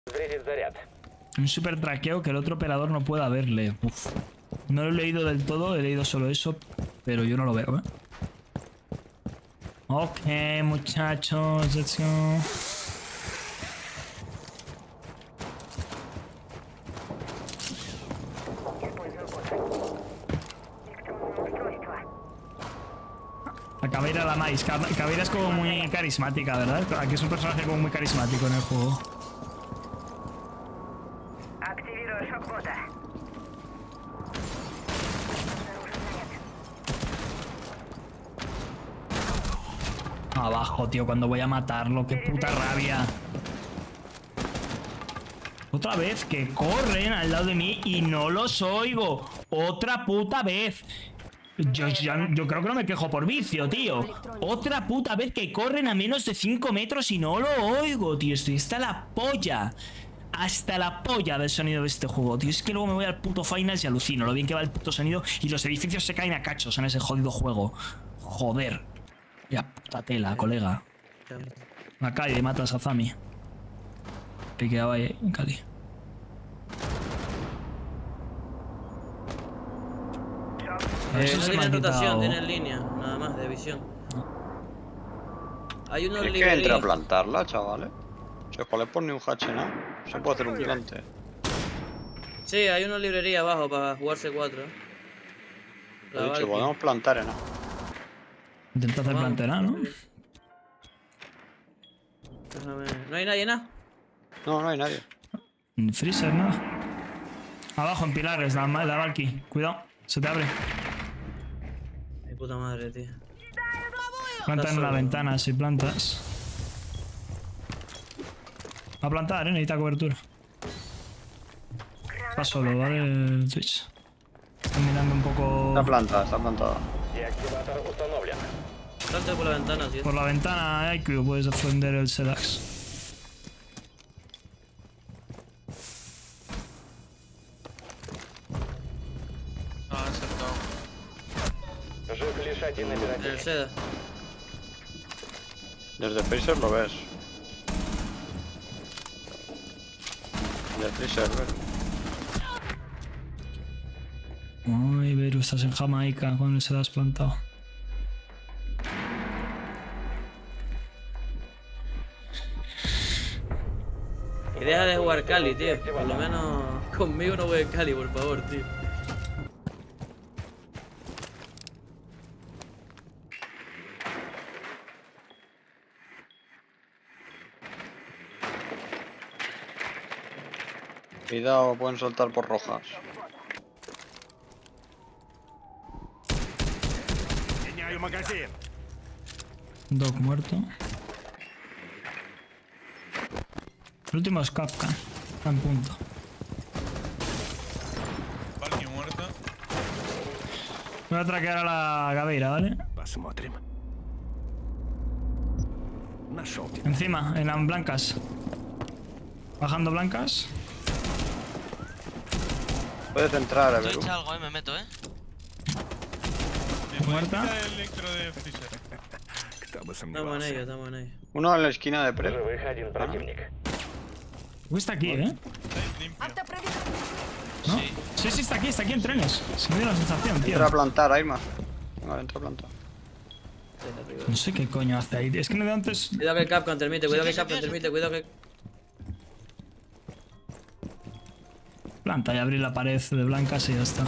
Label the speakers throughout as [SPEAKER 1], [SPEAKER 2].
[SPEAKER 1] Un super traqueo que el otro operador no pueda verle. Uf. No lo he leído del todo, he leído solo eso, pero yo no lo veo, ¿eh? Ok, muchachos, let's go. La Caveira la mais. Caveira es como muy carismática, ¿verdad? Aquí es un personaje como muy carismático en el juego. Abajo, tío, cuando voy a matarlo. Qué puta rabia. Otra vez que corren al lado de mí y no los oigo. Otra puta vez. Yo creo que no me quejo por vicio, tío. Otra puta vez que corren a menos de 5 metros y no lo oigo, tío. Estoy hasta la polla. Hasta la polla del sonido de este juego, tío. Es que luego me voy al puto Finals y alucino lo bien que va el puto sonido y los edificios se caen a cachos en ese jodido juego. Joder. Ya puta tela, colega. La calle matas a Zami. Que quedaba ahí en Cali.
[SPEAKER 2] No tiene rotación, tiene línea, nada más de visión. Hay unos
[SPEAKER 3] librerías. Es que entra a plantarla, chavales. Se puede poner un hatch, ¿no? Se puede hacer un plante.
[SPEAKER 2] Sí, hay una librería abajo para jugarse 4.
[SPEAKER 3] Lo he dicho, podemos plantar, ¿no?
[SPEAKER 1] Intenta hacer plantera, ¿no?
[SPEAKER 2] ¿No hay nadie, nada?
[SPEAKER 3] No, no hay nadie.
[SPEAKER 1] En freezer, nada. Abajo, en pilares, la Valky. Cuidado, se te abre.
[SPEAKER 2] Mi puta madre, tío.
[SPEAKER 1] Planta en la ventana si plantas. A plantar, necesita cobertura. Está solo, ¿vale? El Twitch. Está mirando un poco.
[SPEAKER 3] Está plantada, está plantada.
[SPEAKER 2] Planta por la ventana, tío.
[SPEAKER 1] Por la ventana IQ puedes defender el Sedax.
[SPEAKER 2] El Seda.
[SPEAKER 3] Desde freezer lo ves. Desde freezer ves.
[SPEAKER 1] Ay, Beru, estás en Jamaica con el Sedax plantado.
[SPEAKER 2] Y deja de jugar Cali, tío. Por lo menos conmigo no juegues Cali, por favor, tío.
[SPEAKER 3] Cuidado, pueden soltar por rojas.
[SPEAKER 1] Doc muerto. El último es Kafka. Está en punto.
[SPEAKER 4] Valky muerta.
[SPEAKER 1] Voy a traquear a la Caveira, ¿vale? Encima, en las blancas. Bajando blancas.
[SPEAKER 3] Puedes entrar, a ver.
[SPEAKER 5] Echa algo, me meto,
[SPEAKER 1] Muerta.
[SPEAKER 4] Electro de freezer.
[SPEAKER 2] Estamos en ello, estamos en ello.
[SPEAKER 3] Uno en la esquina de pre.
[SPEAKER 1] Está aquí, ¿eh?
[SPEAKER 4] Limpio.
[SPEAKER 1] ¿No? Sí, sí, está aquí en trenes. Se me dio la sensación, tío.
[SPEAKER 3] Entra a plantar, Aima. Vale, entra a plantar.
[SPEAKER 1] No sé qué coño hace ahí. Es que me dio antes.
[SPEAKER 2] Cuidado que el Capcom termite, cuidado que el Capcom termite, cuidado que...
[SPEAKER 1] Planta y abrir la pared de blancas y ya está.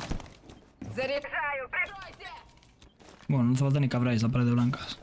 [SPEAKER 1] Bueno, no hace falta ni que abráis la pared de blancas.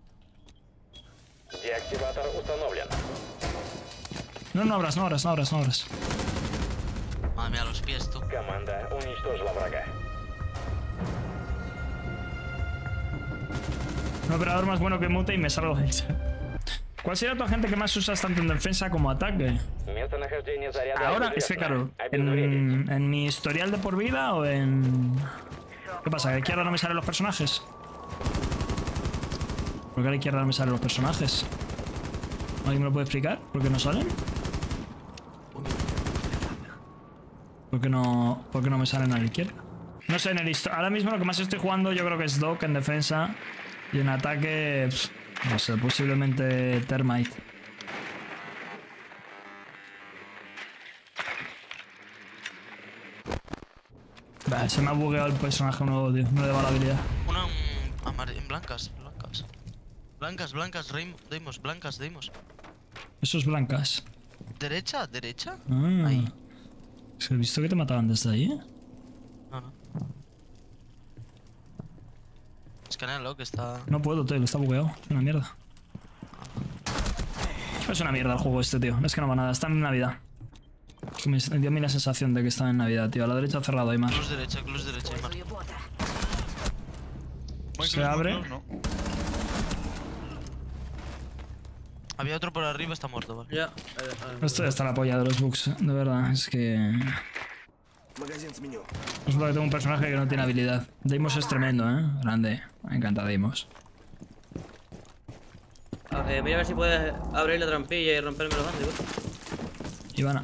[SPEAKER 1] No, no abras, no abras, no abras, no abras.
[SPEAKER 5] Madre mía, los pies, tú.
[SPEAKER 1] Un operador más bueno que Mute y me salgo del chat. ¿Cuál sería tu agente que más usas tanto en defensa como ataque? Ahora, es que claro, ¿en mi historial de por vida o en...? ¿Qué pasa? ¿Que aquí ahora no me salen los personajes? ¿Por qué a la izquierda no me salen los personajes? ¿Alguien me lo puede explicar? ¿Por qué no salen? ¿Por qué no me salen a la izquierda? No sé, en el ahora mismo lo que más estoy jugando yo creo que es Doc en defensa. Y en ataque, no sé, posiblemente Termite. Bah, se me ha bugueado el personaje nuevo, tío. No le va la habilidad.
[SPEAKER 5] Una en blancas, blancas. Blancas, blancas, Deimos, blancas, Deimos.
[SPEAKER 1] Eso es blancas.
[SPEAKER 5] ¿Derecha? ¿Derecha?
[SPEAKER 1] Ah.
[SPEAKER 5] Ahí.
[SPEAKER 1] Es que he visto que te mataban desde ahí, ¿eh?
[SPEAKER 5] No, no. Escanealo, que está...
[SPEAKER 1] No puedo, tío. Está bugueado. Es una mierda. Es una mierda el juego este, tío. Es que no va nada. Está en Navidad. Es que me dio a mí la sensación de que está en Navidad, tío. A la derecha cerrado hay más.
[SPEAKER 5] Cruz derecha, Aymar.
[SPEAKER 4] Muy
[SPEAKER 1] Se
[SPEAKER 4] close, muy
[SPEAKER 1] abre.
[SPEAKER 4] close, no.
[SPEAKER 5] Había otro por arriba, está muerto, vale.
[SPEAKER 2] Ya.
[SPEAKER 1] Esto ya está la polla de los bugs, de verdad. Es que... Resulta que tengo un personaje que no tiene habilidad. Deimos es tremendo, ¿eh? Grande. Me encanta Deimos.
[SPEAKER 2] Mira a ver si puedes abrir la trampilla y romperme los antes.
[SPEAKER 1] Ivana.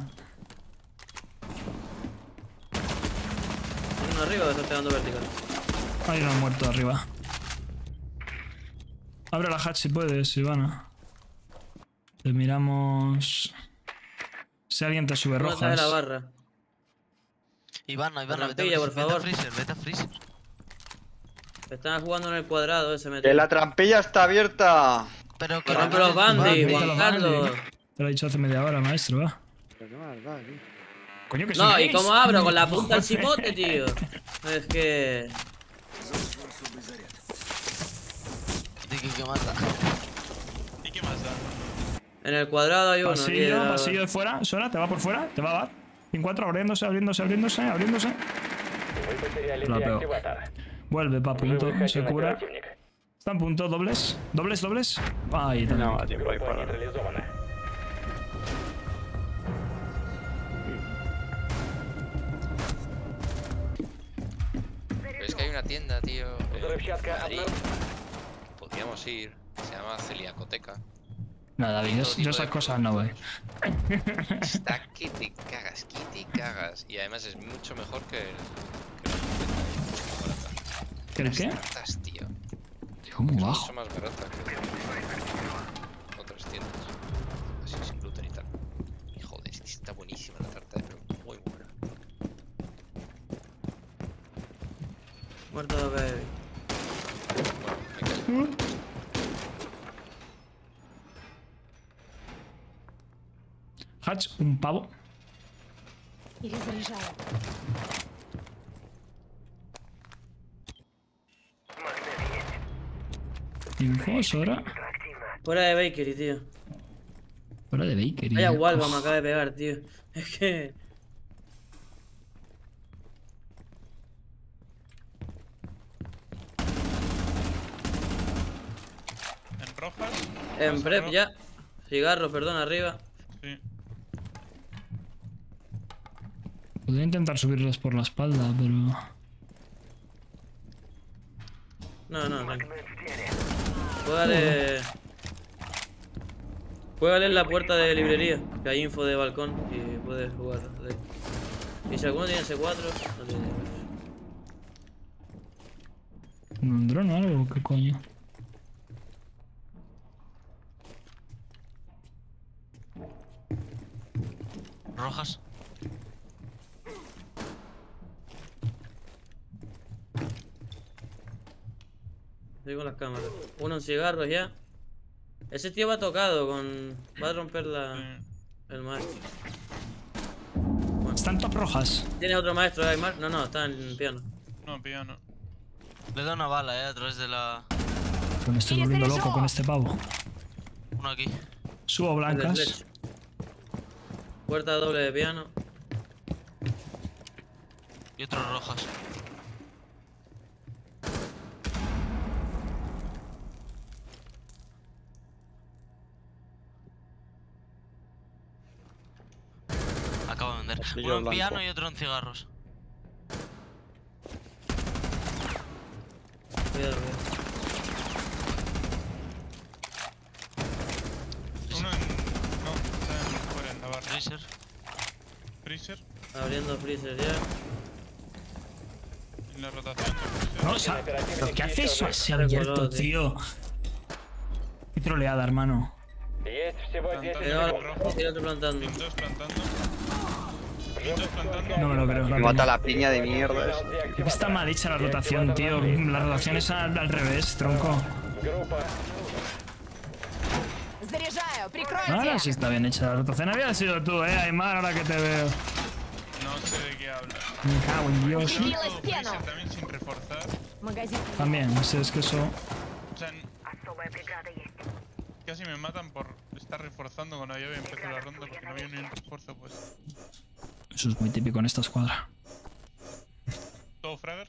[SPEAKER 2] Hay uno arriba o está pegando vertical.
[SPEAKER 1] Hay uno muerto arriba. Abre la hatch si puedes, Ivana. Te miramos... Si alguien te sube
[SPEAKER 2] Uno está de la
[SPEAKER 1] rojas.
[SPEAKER 2] barra.
[SPEAKER 5] Ivana,
[SPEAKER 2] trampilla, por favor.
[SPEAKER 5] Vete a freezer.
[SPEAKER 2] Están jugando en el cuadrado ese
[SPEAKER 3] ¡Que
[SPEAKER 2] metido.
[SPEAKER 3] la trampilla está abierta!
[SPEAKER 5] Pero
[SPEAKER 2] Que rompe los bandis,
[SPEAKER 1] Vete a
[SPEAKER 2] Juan
[SPEAKER 1] los
[SPEAKER 2] Carlos.
[SPEAKER 1] bandis. Te lo he dicho hace media hora, maestro, va. Coño, que
[SPEAKER 2] No,
[SPEAKER 1] sí
[SPEAKER 2] ¿y
[SPEAKER 1] que
[SPEAKER 2] cómo
[SPEAKER 1] es.
[SPEAKER 2] abro? Con la punta al cipote, tío. Es que...
[SPEAKER 5] ¿Qué mata?
[SPEAKER 4] ¿Y qué más da?
[SPEAKER 2] En el cuadrado hay uno.
[SPEAKER 1] Pasillo,
[SPEAKER 2] tío.
[SPEAKER 1] pasillo de fuera. Suena, te va por fuera, te va a dar. 5-4, abriéndose, abriéndose. La pego. Vuelve, pa' punto, se cura. Está en punto, dobles. Dobles. Ahí también.
[SPEAKER 3] No, tiempo ahí para.
[SPEAKER 6] Pero es que hay una tienda, tío, en Madrid. Podríamos ir. Se llama Celiacoteca.
[SPEAKER 1] No, David, yo esas cosas no voy.
[SPEAKER 6] Está que te cagas. Y además es mucho mejor que mucho más barata.
[SPEAKER 1] ¿Qué el qué?
[SPEAKER 6] Las tartas, tío.
[SPEAKER 1] Tío, muy
[SPEAKER 6] Es
[SPEAKER 1] bajo.
[SPEAKER 6] mucho más barata que otras tiendas. Así sin gluten y tal. Y joder, es que está buenísima la tarta, pero muy buena.
[SPEAKER 2] Muerto, baby.
[SPEAKER 6] Bueno, me callo.
[SPEAKER 1] Hatch, un pavo.
[SPEAKER 7] Перезаряжаю.
[SPEAKER 1] Info, Sora.
[SPEAKER 2] Fuera de Bakery, tío.
[SPEAKER 1] Fuera de Bakery.
[SPEAKER 2] Vaya Walva me acaba de pegar, tío. Es que...
[SPEAKER 4] En rojas.
[SPEAKER 2] En
[SPEAKER 4] Pasa
[SPEAKER 2] prep
[SPEAKER 4] rojo.
[SPEAKER 2] ya. Cigarros, perdón, arriba.
[SPEAKER 4] Sí.
[SPEAKER 1] Podría intentar subirles por la espalda, pero...
[SPEAKER 2] No, tranquilo. Juégale en la puerta de librería, que hay info de balcón y puedes jugar de ahí. Y si alguno tiene C4, no tiene.
[SPEAKER 1] ¿Un dron o algo? ¿Qué coño?
[SPEAKER 5] Rojas.
[SPEAKER 2] Estoy con las cámaras. Uno en cigarros ya. Ese tío va tocado con... Va a romper el maestro.
[SPEAKER 1] Están top rojas.
[SPEAKER 2] ¿Tienes otro maestro, Aymar? No, está en piano.
[SPEAKER 4] No, piano.
[SPEAKER 5] Le da una bala, a través de la...
[SPEAKER 1] Me estoy volviendo loco con este pavo.
[SPEAKER 5] Uno aquí.
[SPEAKER 1] Subo
[SPEAKER 2] El de
[SPEAKER 1] blancas.
[SPEAKER 2] Fletch. Puerta doble de piano.
[SPEAKER 5] Y otro rojas. Acabo de vender.
[SPEAKER 3] Pasillo
[SPEAKER 5] Uno en
[SPEAKER 3] blanco.
[SPEAKER 5] piano y otro en cigarros.
[SPEAKER 2] Cuidado.
[SPEAKER 4] Uno en... No, está fuera en la barra.
[SPEAKER 5] Freezer.
[SPEAKER 4] Freezer.
[SPEAKER 2] Abriendo freezer ya.
[SPEAKER 4] En la rotación de freezer.
[SPEAKER 1] No, o sea, ¿pero qué hace eso así
[SPEAKER 2] Recoló,
[SPEAKER 1] abierto, tío? Qué troleada, hermano.
[SPEAKER 4] Plantando
[SPEAKER 2] Ahora,
[SPEAKER 4] en rojo.
[SPEAKER 2] sigue otro plantando.
[SPEAKER 4] En dos plantando. Pintos plantando.
[SPEAKER 1] No me lo creo.
[SPEAKER 3] Me
[SPEAKER 1] la
[SPEAKER 3] mata
[SPEAKER 1] piña.
[SPEAKER 3] la piña de mierda esa.
[SPEAKER 1] Es que está mal hecha la rotación, tío. La rotación es al revés, tronco.
[SPEAKER 7] Заряжаю, прикройте!
[SPEAKER 1] Ahora sí está bien hecha la rotación. Había sido tú, Aymar, ahora que te veo.
[SPEAKER 4] No sé de qué hablas.
[SPEAKER 1] Me cago en Dios.
[SPEAKER 4] Pero
[SPEAKER 7] Mira,
[SPEAKER 4] todo
[SPEAKER 7] Steno.
[SPEAKER 4] Freezer también sin reforzar.
[SPEAKER 7] Магазин.
[SPEAKER 1] También, sí, es que eso...
[SPEAKER 4] O sea, casi me matan por estar reforzando cuando ya había empezado la ronda porque no había ni un refuerzo, pues.
[SPEAKER 1] Eso es muy típico en esta escuadra.
[SPEAKER 4] ¿Todo Fragger?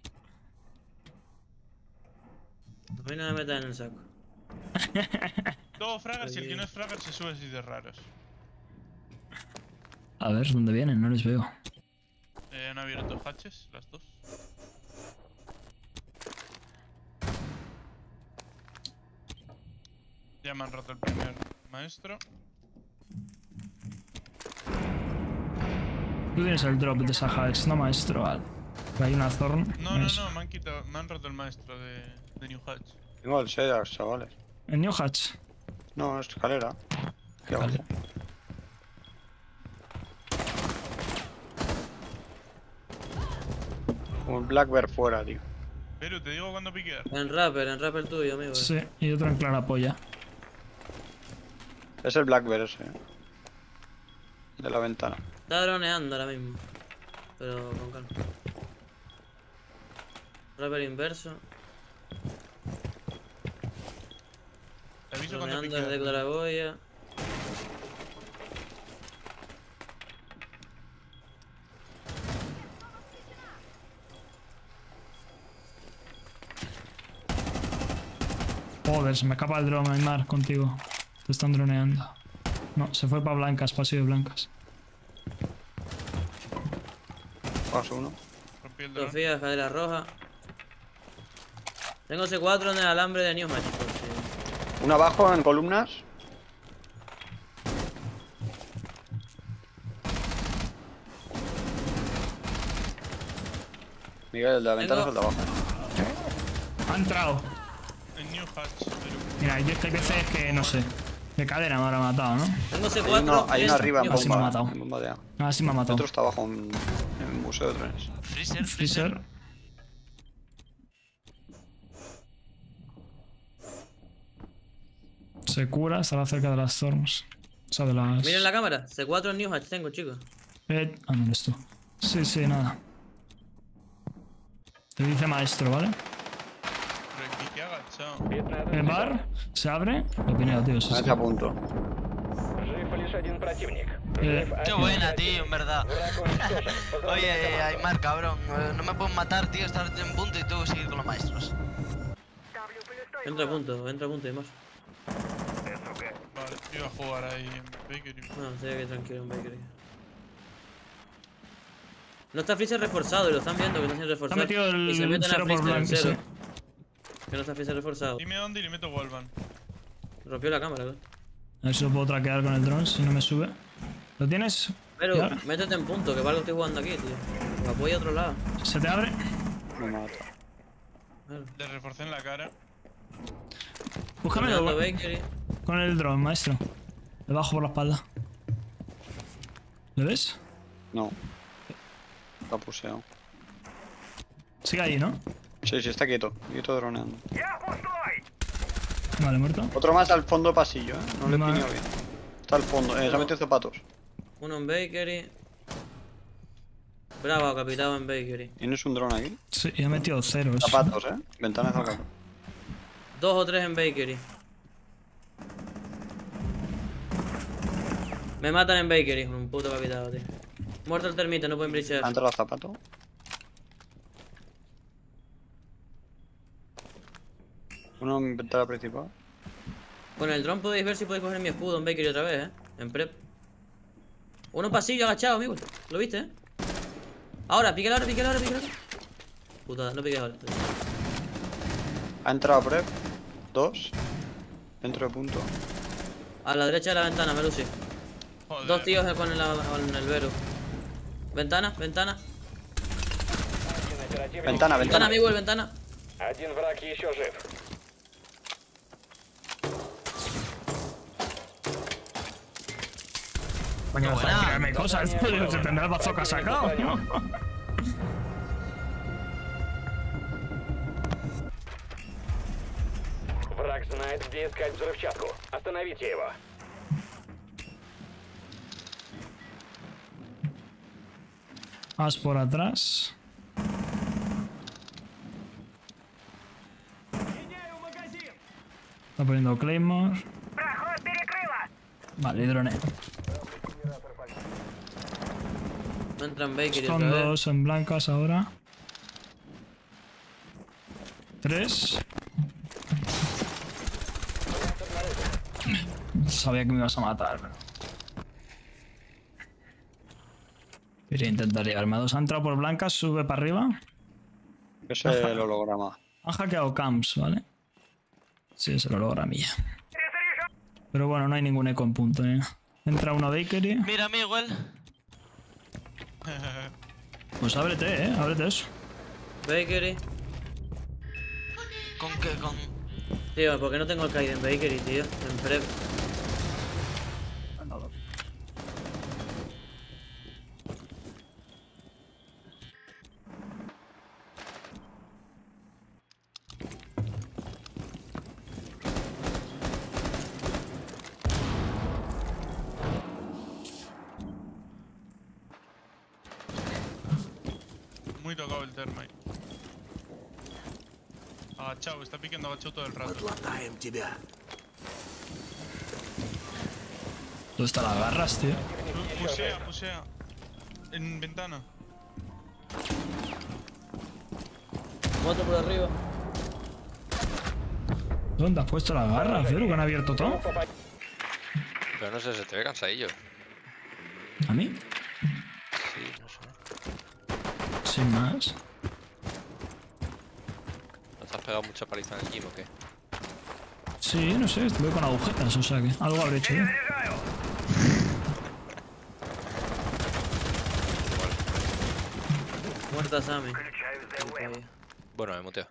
[SPEAKER 2] A mí no me metan en el saco.
[SPEAKER 4] Todo Fragger, si el que no es Fragger se sube así de raros.
[SPEAKER 1] A ver, ¿dónde vienen? No les veo.
[SPEAKER 4] Han abierto hatches, las dos. Ya me han roto el primer maestro.
[SPEAKER 1] Tú tienes el drop de esa Hacks, no maestro. Hay una Thorn.
[SPEAKER 4] No, no, no, me han roto el maestro de New Hatch.
[SPEAKER 3] Tengo el Sedas, chavales.
[SPEAKER 1] El New Hatch.
[SPEAKER 3] No, escalera. ¿Qué
[SPEAKER 1] Vale.
[SPEAKER 3] hago? Un Black Bear fuera, tío.
[SPEAKER 4] Pero te digo cuándo piquear.
[SPEAKER 2] En rapper tuyo, amigo.
[SPEAKER 1] Sí, y otro en clara polla.
[SPEAKER 3] Es el Black Bear ese. De la ventana.
[SPEAKER 2] Está droneando ahora mismo. Pero con calma. Rapper inverso.
[SPEAKER 4] Te aviso cuando
[SPEAKER 2] Droneando desde
[SPEAKER 4] piquear.
[SPEAKER 2] claraboya.
[SPEAKER 1] Joder, se me escapa el drone, Aymar, contigo. Te están droneando. No, se fue para blancas, pasillo de blancas.
[SPEAKER 3] Paso uno.
[SPEAKER 4] Rompí el drone.
[SPEAKER 2] Sofía, escalera roja. Tengo C4 en el alambre de New Match, por si...
[SPEAKER 3] Uno abajo en columnas. Miguel, el de la ventana es el de abajo.
[SPEAKER 1] Ha entrado.
[SPEAKER 4] En New Hatch, pero.
[SPEAKER 1] Mira, yo es que hay veces que no sé. De cadera me habrá matado, ¿no?
[SPEAKER 2] Tengo
[SPEAKER 3] Hay
[SPEAKER 2] C4.
[SPEAKER 3] uno, hay
[SPEAKER 2] es
[SPEAKER 3] uno arriba en
[SPEAKER 2] New
[SPEAKER 1] Así me ha
[SPEAKER 3] bomba.
[SPEAKER 1] matado.
[SPEAKER 3] En bomba de A.
[SPEAKER 1] Ah, sí me ha
[SPEAKER 3] El
[SPEAKER 1] matado.
[SPEAKER 3] otro está abajo en el museo de trenes.
[SPEAKER 5] Freezer,
[SPEAKER 1] Freezer. Se cura, estará cerca de las Storms. O sea, de las...
[SPEAKER 2] Miren la cámara. C4 en New Hatch tengo, chicos.
[SPEAKER 1] Ah, no eres tú. Sí, sí, nada. Te dice maestro, ¿vale?
[SPEAKER 4] Pero el pique agachado.
[SPEAKER 1] El bar se abre. Lo pineo, tío. Sí,
[SPEAKER 3] A
[SPEAKER 1] sí.
[SPEAKER 3] ese punto.
[SPEAKER 5] Qué buena, tío, en verdad. Oye, Aymar, cabrón. No me pueden matar, tío, estar en punto y tengo que seguir con los maestros.
[SPEAKER 2] Entra a punto y más.
[SPEAKER 4] Vale, iba a jugar ahí en Bakery.
[SPEAKER 2] No, estoy aquí tranquilo en Bakery. No está Freezer reforzado y lo están viendo que no está sin reforzar.
[SPEAKER 1] Está metido el
[SPEAKER 2] y se meten a
[SPEAKER 1] cero por
[SPEAKER 2] Freezer en
[SPEAKER 1] blanco,
[SPEAKER 2] cero.
[SPEAKER 1] sí.
[SPEAKER 2] Que no está Freezer reforzado.
[SPEAKER 4] Dime dónde y le meto Wallbang.
[SPEAKER 2] Rompió la cámara, ¿no?
[SPEAKER 1] A ver si lo puedo traquear con el drone si no me sube. ¿Lo tienes?
[SPEAKER 2] Pero
[SPEAKER 1] Ya.
[SPEAKER 2] métete en punto, que para algo estoy jugando aquí, tío. Me apoya a otro lado.
[SPEAKER 1] ¿Se te abre?
[SPEAKER 3] Me mata.
[SPEAKER 2] Claro.
[SPEAKER 4] Le reforcé en la cara.
[SPEAKER 1] Búscamelo
[SPEAKER 2] Droneando Bakery.
[SPEAKER 1] con el drone, maestro. Debajo por la espalda. ¿Le ves?
[SPEAKER 3] No. Está puseado.
[SPEAKER 1] Sigue ahí, ¿no?
[SPEAKER 3] Sí, sí, está quieto. Quieto droneando.
[SPEAKER 1] Vale, muerto.
[SPEAKER 3] Otro más al fondo del pasillo, No le
[SPEAKER 1] Vale.
[SPEAKER 3] pineo bien. Está al fondo. Se ha metido zapatos.
[SPEAKER 2] Uno en Bakery. Bravo, capitado en Bakery.
[SPEAKER 3] ¿Tienes un dron aquí?
[SPEAKER 1] Sí, y ha metido ceros.
[SPEAKER 3] Zapatos, Ventanas al gato.
[SPEAKER 2] 2 o 3 en Bakery. Me matan en Bakery, un puto capitado, tío. Muerto el termite, no pueden
[SPEAKER 3] ¿Ha
[SPEAKER 2] brillar.
[SPEAKER 3] entrado los zapatos? Uno en ventana principal.
[SPEAKER 2] Con el dron podéis ver si podéis coger mi escudo en Bakery otra vez, En prep. Uno pasillo agachado, amigo. ¿Lo viste, Ahora, píquelo ahora, píquelo ahora, píquelo ahora. Putada, no piques ahora.
[SPEAKER 3] Ha entrado prep. 2. Dentro de punto.
[SPEAKER 2] A la derecha de la ventana, Melusi.
[SPEAKER 4] Joder.
[SPEAKER 2] 2 tíos con el Vero. Ventana, ventana.
[SPEAKER 3] Ventana,
[SPEAKER 2] Ventana,
[SPEAKER 3] ventana.
[SPEAKER 2] amigo, el ventana.
[SPEAKER 8] Один враг еще жив.
[SPEAKER 1] Coño, deja de
[SPEAKER 5] buena.
[SPEAKER 1] tirarme cosas, tío. Se tendrá el bazooka sacado, ¿no?
[SPEAKER 8] Враг знает, где искать взрывчатку. Остановите его.
[SPEAKER 1] Vas por atrás. Está poniendo Claymore. Vale, drone.
[SPEAKER 2] No entran Bakery
[SPEAKER 1] Son
[SPEAKER 2] otra vez.
[SPEAKER 1] dos en blancas ahora. 3. Sabía que me ibas a matar, pero... Quería intentar llegarme a dos. Ha entrado por blancas, sube para arriba.
[SPEAKER 3] Ese es el holograma.
[SPEAKER 1] Han hackeado camps, ¿vale? Sí, es el hologramilla. Pero bueno, no hay ningún eco en punto, ¿eh? Entra uno Bakery.
[SPEAKER 5] Mira, Miguel.
[SPEAKER 1] Pues ábrete, ábrete eso.
[SPEAKER 2] Bakery.
[SPEAKER 5] ¿Con qué? Con...
[SPEAKER 2] Tío, ¿por qué no tengo el Kaiden Bakery, tío? En prep.
[SPEAKER 4] Muy tocado el termite. Agachado, está piqueando agachado todo el rato.
[SPEAKER 1] ¿Dónde está las garras, tío?
[SPEAKER 4] Pusea. En ventana.
[SPEAKER 2] Moto por arriba.
[SPEAKER 1] ¿Dónde has puesto las garras, tío? ¿Que han abierto todo?
[SPEAKER 6] Pero no sé, se te ve cansadillo.
[SPEAKER 1] ¿A mí?
[SPEAKER 6] Sí, no sé.
[SPEAKER 1] Sin más.
[SPEAKER 6] ¿No te has pegado mucha paliza en el gym o qué?
[SPEAKER 1] Sí, no sé, estuve con agujetas, o sea que algo habré hecho yo.
[SPEAKER 2] Muerta Sammy.
[SPEAKER 6] Bueno, me muteo.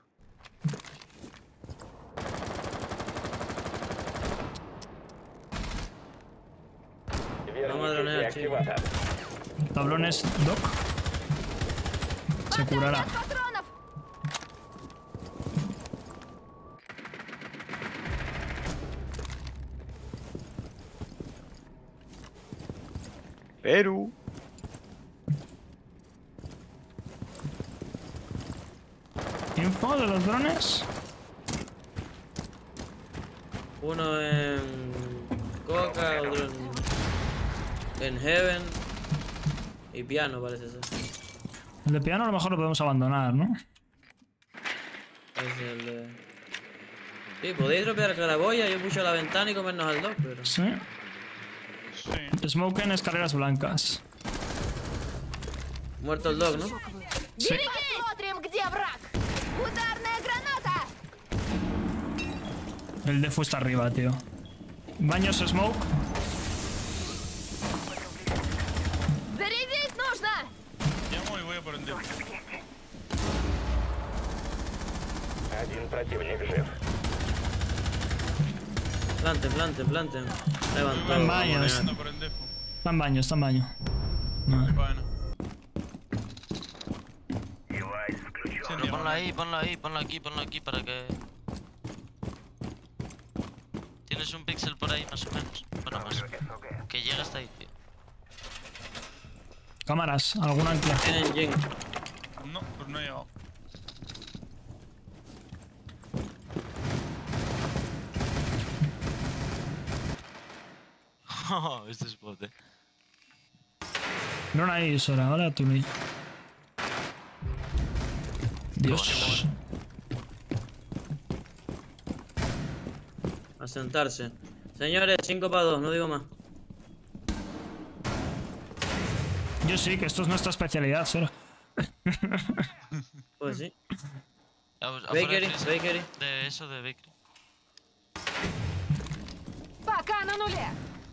[SPEAKER 2] Vamos a dronear, chico.
[SPEAKER 1] Tablones, Doc. Se curará.
[SPEAKER 7] Патронов!
[SPEAKER 3] Perú.
[SPEAKER 1] Info de los drones.
[SPEAKER 2] Uno en Coca, otro en Heaven. Y piano parece ser.
[SPEAKER 1] El de piano a lo mejor lo podemos abandonar, ¿no?
[SPEAKER 2] Es el de... Sí, podéis dropear claraboya, yo pucho a la ventana y comernos al dog, pero...
[SPEAKER 1] Sí.
[SPEAKER 4] Sí.
[SPEAKER 1] Smoke en escaleras blancas.
[SPEAKER 2] Muerto el dog, ¿no?
[SPEAKER 1] Sí.
[SPEAKER 7] Посмотрим, где враг! Ударная граната!
[SPEAKER 1] El defu está arriba, tío. Baños smoke.
[SPEAKER 7] Зарядить нужно!
[SPEAKER 4] Llamo y voy a por el dedo.
[SPEAKER 8] Один противник жив.
[SPEAKER 2] Planten. Levantado.
[SPEAKER 1] En baños.
[SPEAKER 4] Ando por el defo.
[SPEAKER 1] Está en baño, está en baño. Vale.
[SPEAKER 4] Bueno.
[SPEAKER 5] Pero ponlo aquí para que... Tienes un píxel por ahí, más o menos. Bueno, más. Que llega hasta ahí, tío.
[SPEAKER 1] Cámaras, algún ancla.
[SPEAKER 2] Tienen Jin.
[SPEAKER 4] No, pues no he llegado.
[SPEAKER 5] Este es bote.
[SPEAKER 1] No hay Sora, ahora tú ni. Dios.
[SPEAKER 2] A sentarse. Señores, 5 para 2, no digo más.
[SPEAKER 1] Yo sí, que esto es nuestra especialidad, Sora.
[SPEAKER 2] Pues sí.
[SPEAKER 5] Bakery.
[SPEAKER 2] Bakery.
[SPEAKER 5] De eso, de Bakery.
[SPEAKER 7] Пока на нуле!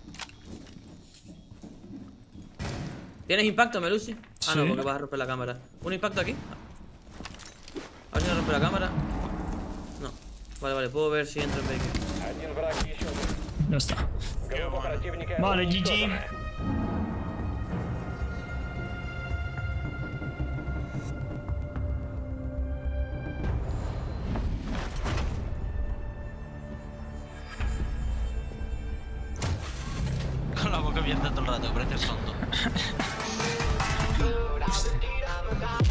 [SPEAKER 2] ¿Tienes impacto, Melusi? Ah, no,
[SPEAKER 1] Sí.
[SPEAKER 2] porque vas a romper la cámara. ¿Un impacto aquí? A ver si no rompe la cámara. No. Vale, puedo ver si entra en Bakery.
[SPEAKER 8] Один враг еще жив.
[SPEAKER 1] Ya está.
[SPEAKER 8] Группа противника
[SPEAKER 1] Vale, GG.
[SPEAKER 8] уничтожена.
[SPEAKER 5] divierte todo el rato, que pareces tonto.